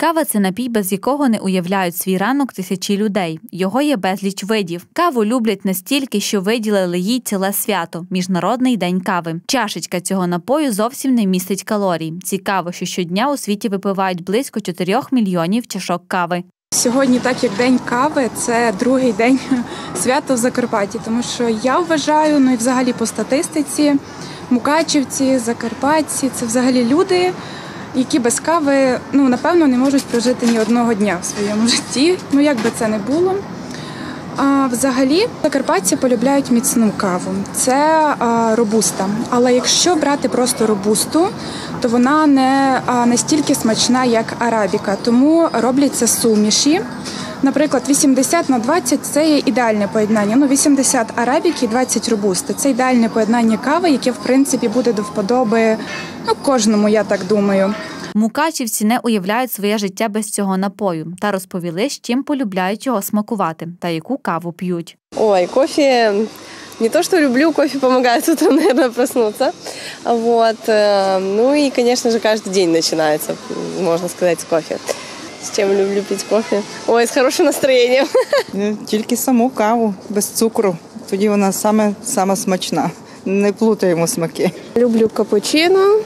Кава – це напій, без якого не уявляють свій ранок тисячі людей. Його є безліч видів. Каву люблять настільки, що виділили їй ціле свято – Міжнародний день кави. Чашечка цього напою зовсім не містить калорій. Цікаво, що щодня у світі випивають близько 4 мільйонів чашок кави. Сьогодні, так як День кави, це другий день свята в Закарпатті, тому що я вважаю, ну і взагалі по статистиці, мукачівці, закарпатці – це взагалі люди, які без кави, напевно, не можуть прожити ні одного дня в своєму житті, як би це не було. А взагалі, закарпатці полюбляють міцну каву. Це робуста. Але якщо брати просто робусту, то вона не настільки смачна, як арабіка. Тому робляться суміші. Наприклад, 80/20 – це є ідеальне поєднання. 80 арабіки, 20 робусти. Це ідеальне поєднання кави, яке, в принципі, буде до вподоби кожному, я так думаю. Мукачівці не уявляють своє життя без цього напою та розповіли, з чим полюбляють його смакувати та яку каву п'ють. Ой, кофе, не то что люблю, кофе помогает утром, наверное, проснуться. Ну и, конечно же, каждый день начинается, можно сказать, с кофе. С чем люблю пить кофе? Ой, с хорошим настроєнням. Тільки саму каву, без цукру. Тоді вона саме смачна. Не плутаємо смаки. Люблю капучино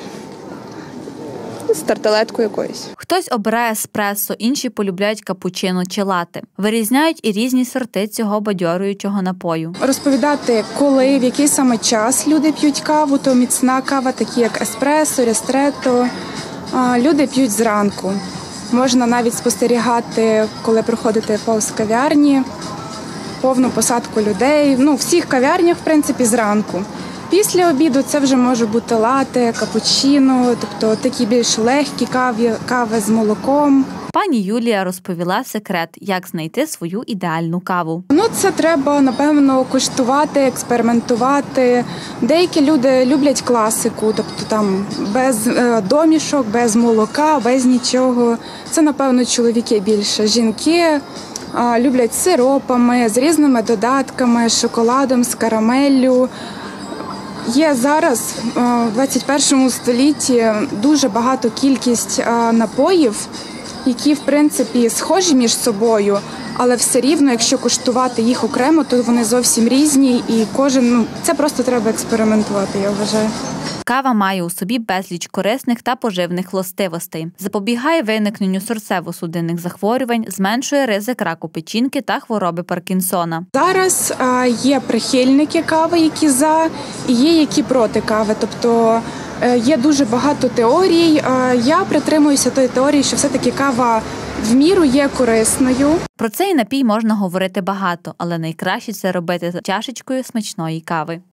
з тарталеткою якоюсь. Хтось обирає еспресо, інші полюбляють капучино чи лате. Вирізняють і різні сорти цього бадьорюючого напою. Розповідати, коли, в який саме час люди п'ють каву, то міцна кава, такі як еспресо, рестретто, люди п'ють зранку. Можна навіть спостерігати, коли проходите повз кав'ярні, повну посадку людей. В всіх кав'ярнях, в принципі, зранку. Після обіду це вже може бути лате, капучино, тобто такі більш легкі кави з молоком. Пані Юлія розповіла секрет, як знайти свою ідеальну каву. Це треба, напевно, куштувати, експериментувати. Деякі люди люблять класику, тобто там без домішок, без молока, без нічого. Це, напевно, чоловіки більше. Жінки люблять з сиропами, з різними додатками, з шоколадом, з карамеллю. Є зараз, в 21 столітті, дуже багато кількість напоїв, які, в принципі, схожі між собою, але все рівно, якщо куштувати їх окремо, то вони зовсім різні, і це просто треба експериментувати, я вважаю. Кава має у собі безліч корисних та поживних властивостей. Запобігає виникненню серцево-судинних захворювань, зменшує ризик раку печінки та хвороби Паркінсона. Зараз є прихильники кави, які за, і є які проти кави. Тобто є дуже багато теорій. Я притримуюся тої теорії, що все-таки кава в міру є корисною. Про цей напій можна говорити багато, але найкраще це робити за чашечкою смачної кави.